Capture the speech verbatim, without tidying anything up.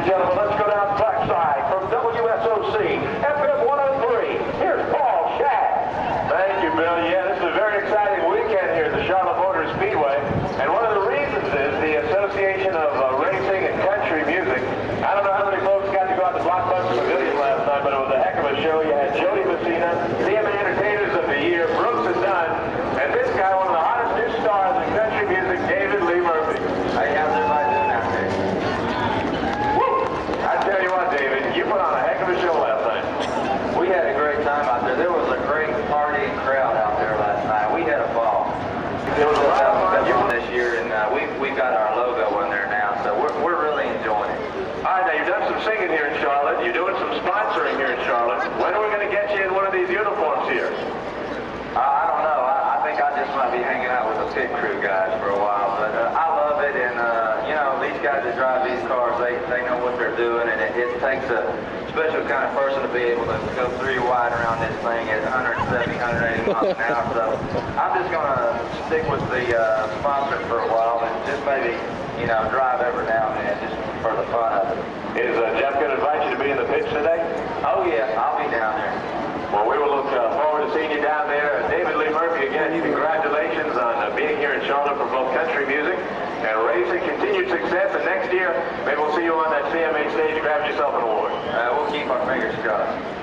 gentlemen, let's go down trackside from W S O C, F M one oh three. Here's Paul Shad. Thank you, Bill. Yeah, this is a very exciting weekend here at the Charlotte Motor Speedway. And one of the reasons is the Association of uh, Racing and Country Music. I don't know how many folks got to go out to Blockbuster Pavilion last night, but it was a heck of a show. You had Jody Messina, C M S Entertainers of the Year, Brooks and Dunn, and this guy, one of the hottest new stars in country music, David Lee Murphy. Hey, how's everybody doing out there? Woo! I tell you what, David, you put on a heck of a show last night. We had a great time out there. There was a great partying crowd out there last night. We had a ball. There was a lot of fun this year, and uh, we we got our logo in there now, so we're we're really enjoying it. All right, now you've done some singing here in Charlotte. You're doing some sponsoring here in Charlotte. When are we going to get you in one of these uniforms here? Uh, I don't know. I, I think I just might be hanging out with the pit crew guys for a while, but uh, I love it, and uh, you know, these guys that drive these cars, they they know what they're doing, and it, it takes a special kind of person to be able to go three wide around this thing at one seventy, one eighty miles an hour. So I'm just going to stick with the uh, sponsor for a while and just maybe, you know, drive every now and then just for the fun of it. Is uh, Jeff going to invite you to be in the pits today? Oh yeah, I'll be down there. Well, we will look uh, forward to seeing you down there. Uh, David Lee Murphy, again, congratulations on uh, being here in Charlotte for both country music and racing. Continued success, and next year, maybe we'll see you on that C M A stage grabbing yourself an award. Uh, we'll keep our fingers crossed.